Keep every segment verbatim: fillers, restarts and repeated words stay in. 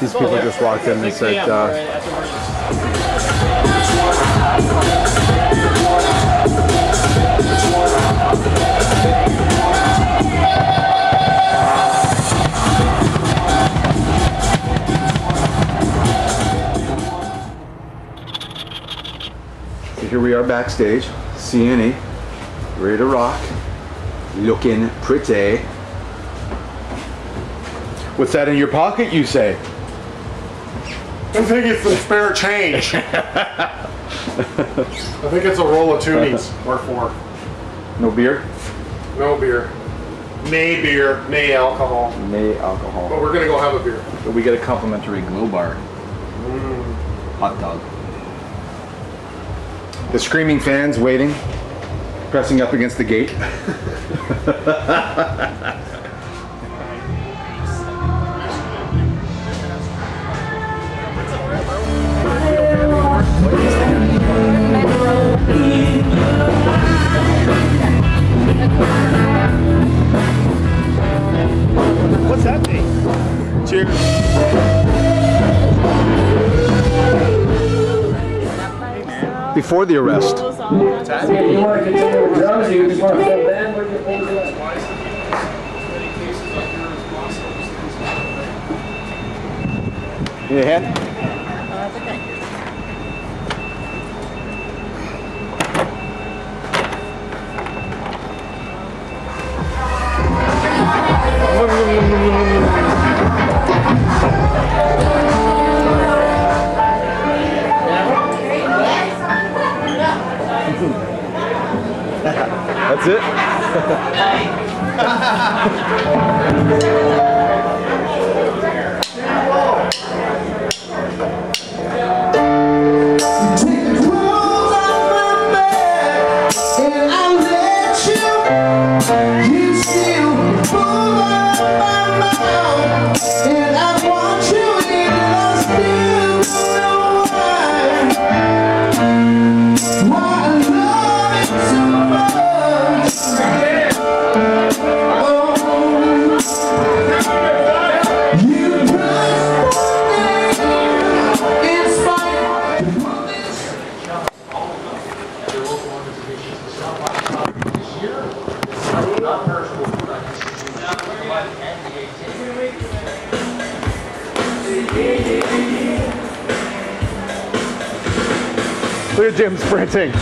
These people just walked in and said, uh, so here we are backstage, C N E, ready to rock, looking pretty. What's that in your pocket, you say? I think it's the spare change. I think it's a roll of toonies or four. No beer? No beer. Nay beer, nay alcohol. Nay alcohol. But we're gonna go have a beer. But we get a complimentary glow bar. Mm. Hot dog. The screaming fans waiting, pressing up against the gate. What's that mean? Cheers. Before the arrest. What's that? If you want to continue with drums, you just want to fill band, what do you think? Need a hand? That's it? Look at Jim sprinting.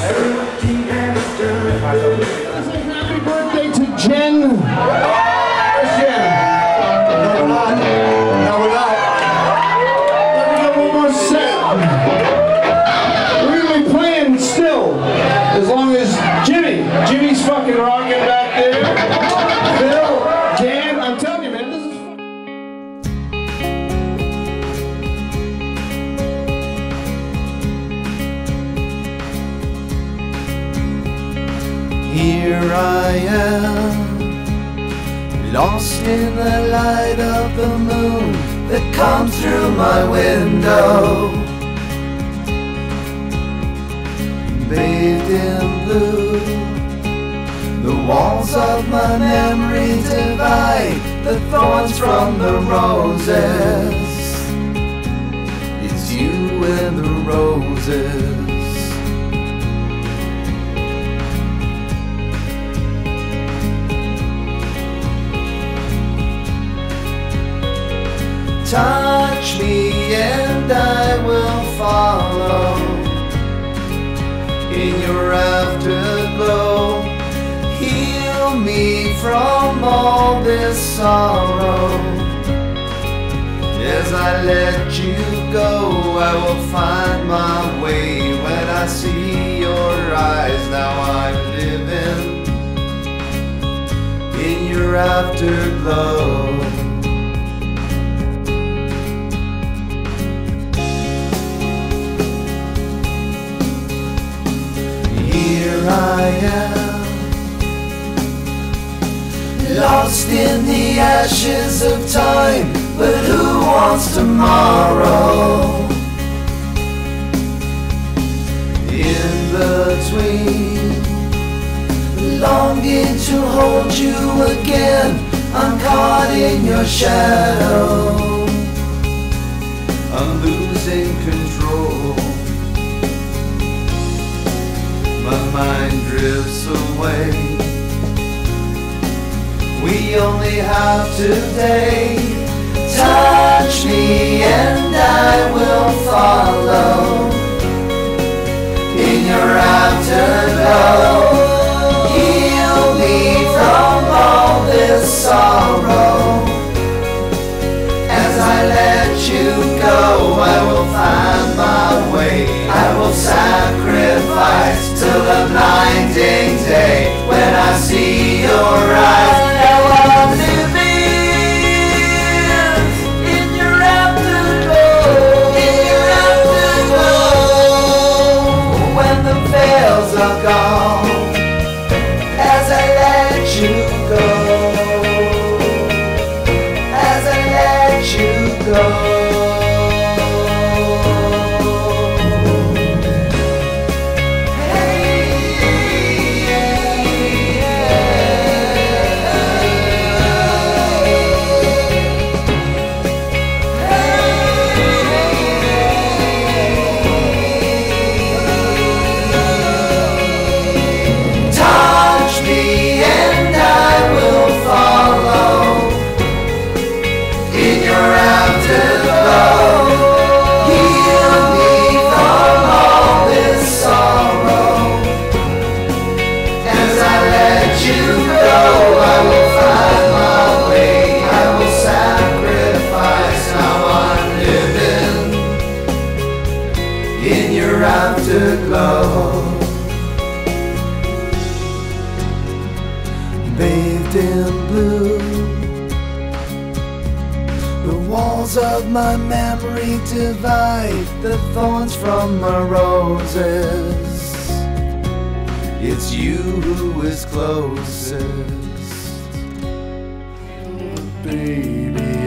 Happy birthday to Jen. Where's Jen? No, we're not. No, we're not. Let me get one more set. We're going to be playing still, as long as Jimmy. Jimmy's fucking rocking back there. Phil, Dan, I'm telling you, man, this is Here I am, lost in the light of the moon that comes through my window, bathed in blue. The walls of my memory divide the thorns from the roses. It's you and the roses. Touch me and I will follow in your afterglow. Heal me from all this sorrow. As I let you go, I will find my way. When I see your eyes, now I'm living in your afterglow. Here I am, lost in the ashes of time, but who wants tomorrow? In between, longing to hold you again, I'm caught in your shadow. I'm losing control. My mind drifts away. We only have today. Touch me and I will follow in your afterglow. Heal me from all this sorrow. As I let you go, I will find my way. I will sacrifice till the blinding day when I see your eyes. Now I'm living in your afterglow, in your afterglow. When the veils are gone, as I let you go, as I let you go. In your afterglow, bathed in blue, the walls of my memory divide the thorns from my roses. It's you who is closest, baby.